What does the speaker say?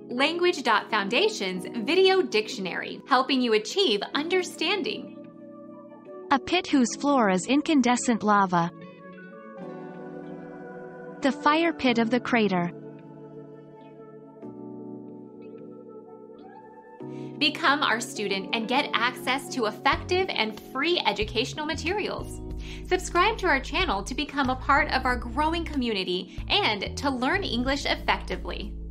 Language.Foundation's Video Dictionary, helping you achieve understanding. A pit whose floor is incandescent lava. The fire pit of the crater. Become our student and get access to effective and free educational materials. Subscribe to our channel to become a part of our growing community and to learn English effectively.